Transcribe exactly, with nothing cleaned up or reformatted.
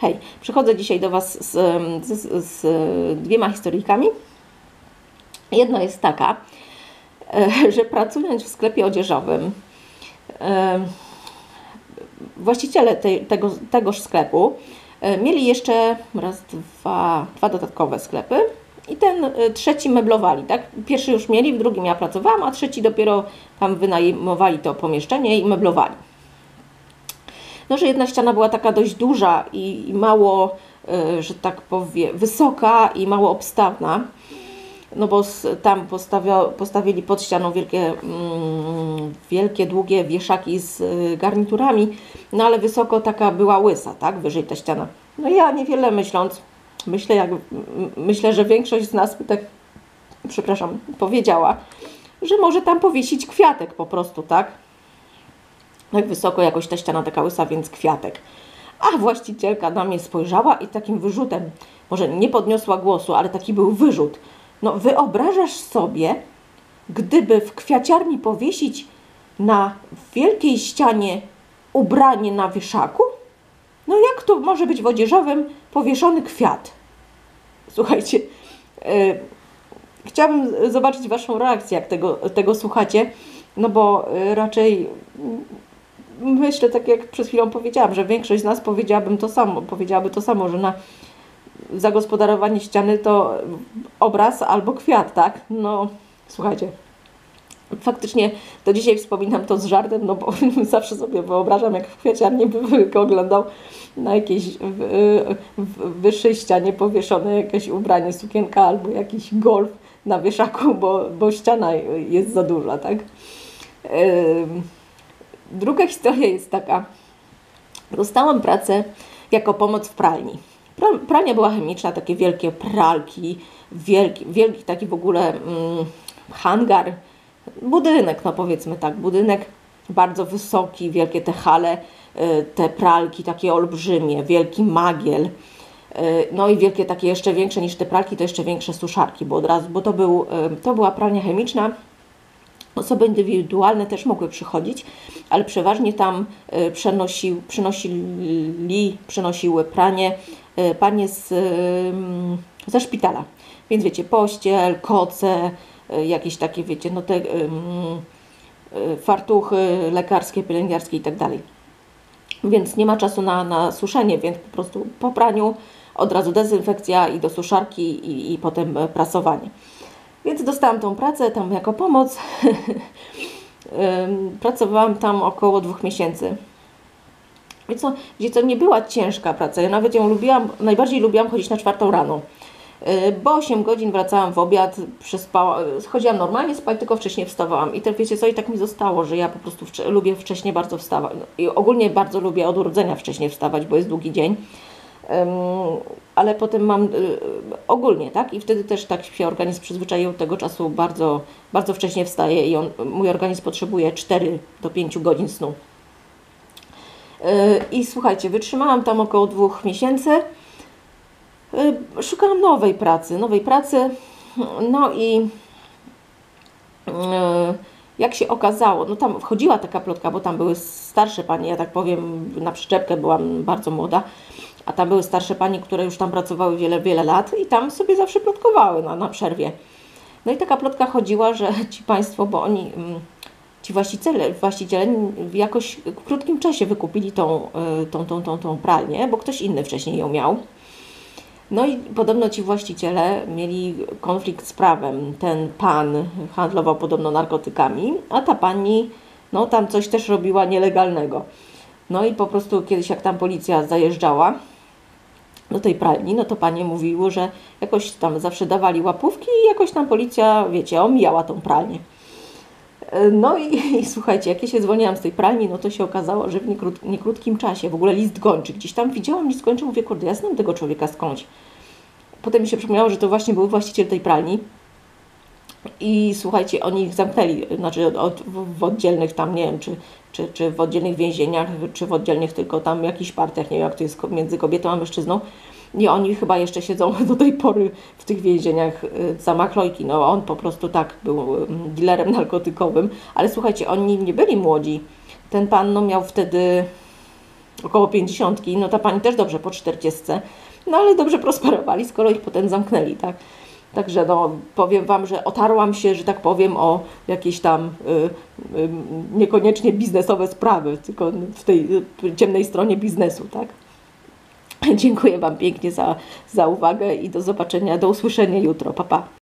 Hej, przychodzę dzisiaj do Was z, z, z dwiema historyjkami. Jedna jest taka, że pracując w sklepie odzieżowym, właściciele tej, tego, tegoż sklepu mieli jeszcze raz, dwa, dwa dodatkowe sklepy i ten trzeci meblowali, tak? Pierwszy już mieli, w drugim ja pracowałam, a trzeci dopiero tam wynajmowali to pomieszczenie i meblowali. No, że jedna ściana była taka dość duża i, i mało, y, że tak powiem, wysoka i mało obstawna, no bo z, tam postawia, postawili pod ścianą wielkie, mm, wielkie, długie wieszaki z y, garniturami, no ale wysoko taka była łysa, tak, wyżej ta ściana. No i ja niewiele myśląc, myślę, jak, myślę, że większość z nas by tak, przepraszam, powiedziała, że może tam powiesić kwiatek po prostu, tak. Tak wysoko jakoś ta ściana taka łysa, więc kwiatek. A właścicielka na mnie spojrzała i takim wyrzutem, może nie podniosła głosu, ale taki był wyrzut. No wyobrażasz sobie, gdyby w kwiaciarni powiesić na wielkiej ścianie ubranie na wieszaku? No jak to może być w odzieżowym powieszony kwiat? Słuchajcie, yy, chciałabym zobaczyć Waszą reakcję, jak tego, tego słuchacie, no bo yy, raczej... Myślę, tak jak przed chwilą powiedziałam, że większość z nas powiedziałabym to samo, powiedziałaby to samo, że na zagospodarowanie ściany to obraz albo kwiat, tak? No, słuchajcie, faktycznie to dzisiaj wspominam to z żartem, no bo zawsze sobie wyobrażam, jak w kwiaciarni by oglądał na jakiejś wyższej ścianie powieszone jakieś ubranie, sukienka albo jakiś golf na wieszaku, bo, bo ściana jest za duża, tak? Druga historia jest taka. Dostałam pracę jako pomoc w pralni. Pralnia była chemiczna, takie wielkie pralki, wielki, wielki taki w ogóle mm, hangar, budynek, no powiedzmy tak, budynek bardzo wysoki, wielkie te hale, te pralki takie olbrzymie, wielki magiel, no i wielkie takie jeszcze większe niż te pralki, to jeszcze większe suszarki, bo od razu, bo to, był, to była pralnia chemiczna. Osoby indywidualne też mogły przychodzić, ale przeważnie tam przenosił, przynosili, przynosiły pranie panie z, ze szpitala. Więc wiecie, pościel, koce, jakieś takie, wiecie, no te fartuchy lekarskie, pielęgniarskie i tak dalej. Więc nie ma czasu na, na suszenie, więc po prostu po praniu od razu dezynfekcja i do suszarki i, i potem prasowanie. Więc dostałam tą pracę tam jako pomoc. Pracowałam tam około dwóch miesięcy. I co, gdzie to nie była ciężka praca. Ja nawet ją lubiłam, najbardziej lubiłam chodzić na czwartą rano. Bo osiem godzin wracałam w obiad, przespała, chodziłam normalnie spać, tylko wcześniej wstawałam. I to wiecie co, i tak mi zostało, że ja po prostu wcze lubię wcześniej bardzo wstawać. I ogólnie bardzo lubię od urodzenia wcześniej wstawać, bo jest długi dzień. Um, ale potem mam y, ogólnie, tak? I wtedy też tak się organizm przyzwyczaił, tego czasu bardzo, bardzo wcześnie wstaje i on, mój organizm potrzebuje czterech do pięciu godzin snu. Y, I słuchajcie, wytrzymałam tam około dwóch miesięcy. Y, szukałam nowej pracy, nowej pracy. No i y, jak się okazało, no tam wchodziła taka plotka, bo tam były starsze panie, ja tak powiem, na przyczepkę byłam bardzo młoda. A tam były starsze pani, które już tam pracowały wiele, wiele lat i tam sobie zawsze plotkowały na, na przerwie. No i taka plotka chodziła, że ci państwo, bo oni, ci właściciele, właściciele jakoś w krótkim czasie wykupili tą, tą, tą, tą, tą pralnię, bo ktoś inny wcześniej ją miał. No i podobno ci właściciele mieli konflikt z prawem. Ten pan handlował podobno narkotykami, a ta pani, no tam coś też robiła nielegalnego. No i po prostu kiedyś jak tam policja zajeżdżała do tej pralni, no to panie mówiły, że jakoś tam zawsze dawali łapówki i jakoś tam policja, wiecie, omijała tą pralnię. No i, i słuchajcie, jak ja się zwolniłam z tej pralni, no to się okazało, że w niekrót, niekrótkim czasie, w ogóle list gończy, gdzieś tam widziałam list gończy, mówię, kurde, ja znam tego człowieka skądś. Potem mi się przypomniało, że to właśnie był właściciel tej pralni. I słuchajcie, oni ich zamknęli, znaczy od, w, w oddzielnych tam, nie wiem, czy, czy, czy w oddzielnych więzieniach, czy w oddzielnych tylko tam jakichś partiach, nie wiem jak to jest między kobietą a mężczyzną. I oni chyba jeszcze siedzą do tej pory w tych więzieniach za machlojki. No on po prostu tak był dealerem narkotykowym, ale słuchajcie, oni nie byli młodzi. Ten pan no, miał wtedy około pięćdziesiątki, no ta pani też dobrze po czterdziestce, no ale dobrze prosperowali, skoro ich potem zamknęli, tak. Także no, powiem Wam, że otarłam się, że tak powiem, o jakieś tam y, y, niekoniecznie biznesowe sprawy, tylko w tej y, ciemnej stronie biznesu, tak. Dziękuję Wam pięknie za, za uwagę i do zobaczenia, do usłyszenia jutro. Pa, pa.